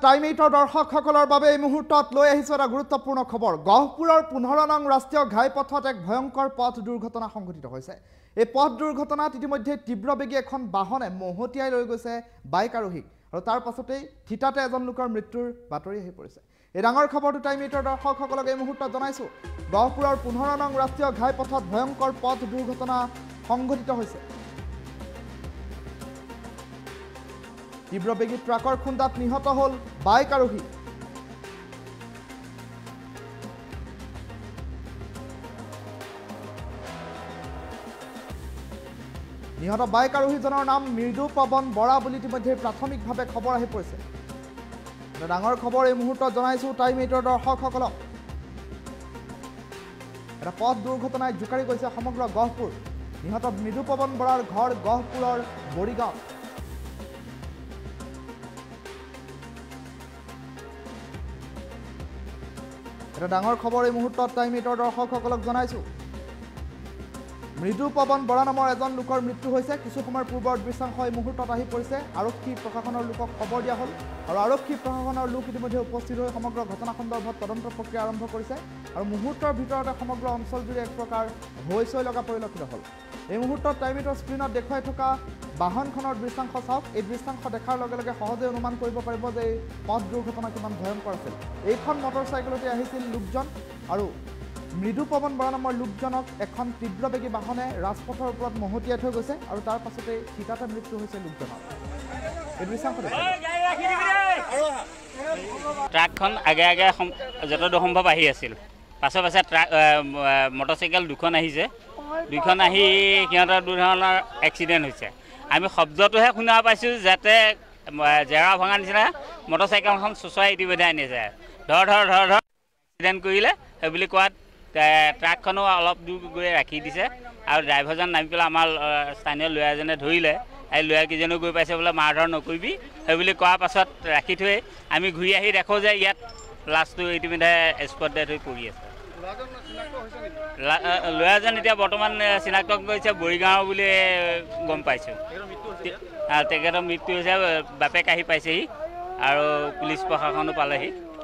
Time 8 দৰ্শকসকলৰ বাবে এই মুহূৰ্তত লৈ আহিছো এটা গুৰুত্বপূৰ্ণ খবৰ। গহপুৰৰ 15 নং ৰাষ্ট্ৰীয় ঘাইপথত এক ভয়ংকৰ পথ দুৰ্ঘটনা সংঘটিত হৈছে। এই পথ দুৰ্ঘটনাত ইতিমধ্যে তীব্ৰবেগী এখন বাহনে মহতিয়াই লৈ গৈছে বাইক আৰোহীক আৰু তাৰ পাছতেই থিতাতে এজন লোকৰ মৃত্যুৰ বাতৰি আহি পৰিছে। এই ডাঙৰ খবৰটো টাইম 8 দৰ্শকসকলক এই মুহূৰ্তত জনাইছো। গহপুৰৰ 15 নং ৰাষ্ট্ৰীয় ঘাইপথত ভয়ংকৰ পথ দুৰ্ঘটনা সংঘটিত হৈছে। তীব্ৰবেগী ট্ৰাকৰ খুন্দাত নিহত হ'ল বাইক আৰোহী। নিহত বাইক আৰোহীজনৰ নাম মৃদু পৱন বৰা বুলি ইতিমধ্যে প্ৰাথমিকভাৱে খবৰ আহি পৰিছে। এটা ডাঙৰ খবৰ এই মুহূৰ্তত জনাইছো টাইম 8 দৰ্শকসকলক। এটা পথ দুৰ্ঘটনাই জোকাৰি গৈছে সমগ্ৰ গহপুৰ। নিহত মৃদু পৱন বৰাৰ ঘৰ গহপুৰৰ বৰিগাঁও। এটা ডাঙৰ খবৰ এই মুহূৰ্তত টাইম 8 দৰ্শকসকলক জনাইছো। মৃদু পৱন বৰা নামৰ এজন লোকৰ মৃত্যু হৈছে। কিছু সময়ৰ পূৰ্বৰ দৃশ্যাংশ এই মুহূৰ্তত আহি পৰিছে। আৰক্ষী প্ৰশাসনৰ লোকক খবৰ দিয়া হ'ল আৰু আৰক্ষী প্ৰশাসনৰ লোক ইতিমধ্যে উপস্থিত হৈ সমগ্ৰ ঘটনা সন্দৰ্ভত তদন্ত প্ৰক্ৰিয়া আৰম্ভ কৰিছে আৰু মুহূৰ্তৰ ভিতৰতে সমগ্ৰ অঞ্চলজুৰি এক প্ৰকাৰ হৈচৈ লগা পৰিলক্ষিত হ'ল। এই মুহূৰ্তত টাইম 8 স্ক্ৰীণত দেখুৱাই থকা বাহনখনৰ দৃশ্যাংশ চাওক। এই দৃশ্যাংশ দেখাৰ লগে লগে সহজে অনুমান কৰিব পাৰিব যে এই পথ দুৰ্ঘটনা কিমান ভয়ংকৰ আছিল। এইখন মটৰচাইকেলতে আহিছিল লোকজন আৰু মৃদু পৱন বৰা নামৰ লোকজনক এখন তীব্ৰবেগী বাহনে ৰাজপথৰ ওপৰত মহতিয়াই থৈ গৈছে আৰু তাৰ পাছতে থিতাতে মৃত্যু হৈছে লোকজনৰ। এই দৃশ্যাংশ ট্ৰাকখন আগে আগে যতদূৰ সম্ভৱ আহি আছিল। পাছে পাছে ট্ৰাক মটৰচাইকেল দুখন আহিছে। দুইখন আহি সিহঁতৰ দুধৰণৰ এক্সিডেণ্ট হৈছে। আমি শব্দটোহে শুনা পাইছোঁ যাতে জেৰা ভঙা নিচিনা মটৰচাইকেলখন চুচৰাই ইতিমধ্যে আনিছে। ধৰ ধৰ ধৰ ধৰ এক্সিডেণ্ট কৰিলে সেইবুলি কোৱাত ট্ৰাকখনো অলপ দূৰ গৈ ৰাখি দিছে আৰু ড্ৰাইভাৰজন নামি পেলাই আমাৰ স্থানীয় ল'ৰা এজনে ধৰিলে। এই ল'ৰাকেইজনো গৈ পাইছে বোলে মাৰধৰ নকৰিবি সেইবুলি কোৱাৰ পাছত ৰাখি থৈ আমি ঘূৰি আহি দেখোঁ যে ইয়াত লাষ্টটো ইতিমধ্যে স্পট ডেথ হৈ পৰি আছে। ল'ৰাজন এতিয়া বৰ্তমান চিনাক্ত কৰিছে বৰিগাঁও বুলি গম পাইছোঁ। তেখেতৰ মৃত্যু হৈছে। বাপেক আহি পাইছেহি আৰু পুলিচ প্ৰশাসনো পালেহি।